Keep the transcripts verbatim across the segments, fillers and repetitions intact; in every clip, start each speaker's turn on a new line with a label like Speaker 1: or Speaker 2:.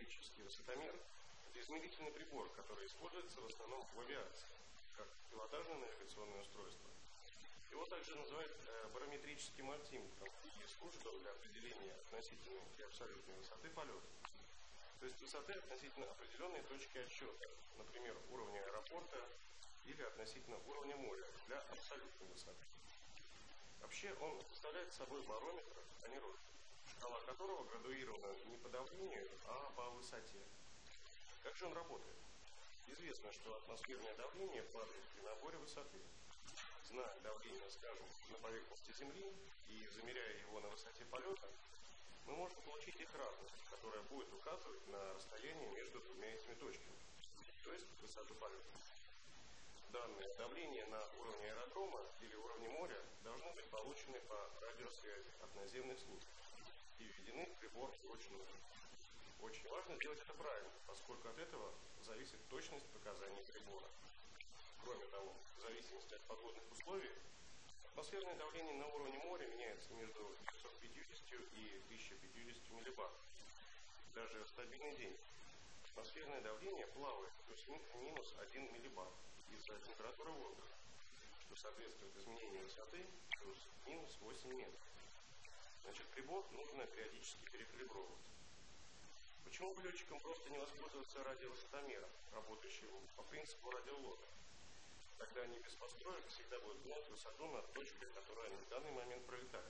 Speaker 1: барометрический высотомер – это измерительный прибор, который используется в основном в авиации, как пилотажное навигационное устройство. Его также называют э, барометрическим альтиметром и служит он для определения относительной и абсолютной высоты полета. То есть высоты относительно определенной точки отсчета, например, уровня аэропорта или относительно уровня моря для абсолютной высоты. Вообще он представляет собой барометр-аneroid, шкала которого градуирована не по давлению, а по высоте. Как же он работает? Известно, что атмосферное давление падает при наборе высоты. Зная давление, скажем, на поверхности Земли и замеряя его на высоте полета, мы можем получить их разность, которая будет указывать на расстояние между двумя этими точками, то есть высоту полета. Данные давления на уровне аэродрома или уровне моря должны быть получены по радиосвязи от наземных служб и введены в прибор вручную. Очень важно делать это правильно, поскольку от этого зависит точность показаний прибора. Кроме того, в зависимости от погодных условий, атмосферное давление на уровне моря меняется между девятьсот пятьюдесятью и тысяча пятьюдесятью миллибар. Даже в стабильный день атмосферное давление плавает плюс-минус один миллибар из-за температуры воздуха, что соответствует изменению высоты плюс-минус восемь метров. Значит, прибор нужно периодически перекалибровывать. Почему бы летчикам просто не воспользоваться радиовысотомером, работающим по принципу радиолота? Тогда они без построек всегда будут знать высоту над точкой, которую они в данный момент пролетают.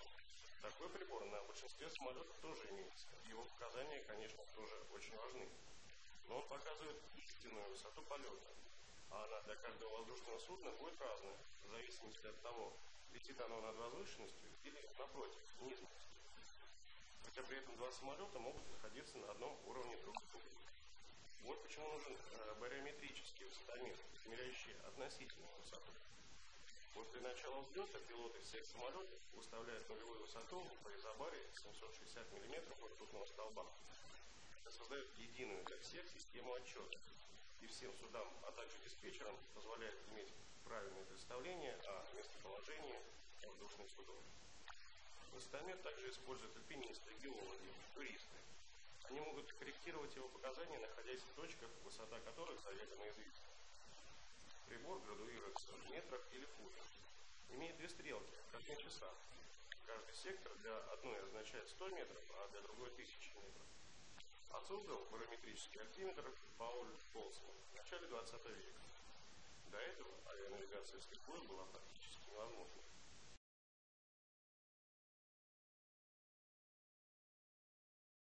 Speaker 1: Такой прибор на большинстве самолетов тоже имеется. Его показания, конечно, тоже очень важны. Но он показывает истинную высоту полета, а она для каждого воздушного судна будет разная, в зависимости от того, летит оно над возвышенностью или, напротив, низменностью. Хотя при этом два самолета могут находиться на одном уровне друг с другом. Вот почему нужен э, барометрический высотомер, измеряющий относительную высоту. После начала взлета пилоты всех самолетов выставляют нулевую высоту по изобаре семьсот шестьдесят миллиметров от ртутного столба. Это создает единую для всех систему отчета. И всем судам, а также диспетчерам позволяет иметь правильное представление о местоположении воздушных судов. Высотомер также используют альпинисты, геологи, туристы. Они могут корректировать его показания, находясь в точках, высота которых заведомо известна. Прибор градуируется в метрах или футах. Имеет две стрелки, как на часах. Каждый сектор для одной означает сто метров, а для другой тысячи метров. А создал барометрический альтиметр Paul Collsman в начале двадцатого века. До этого авианавигация вслепую была практически невозможна.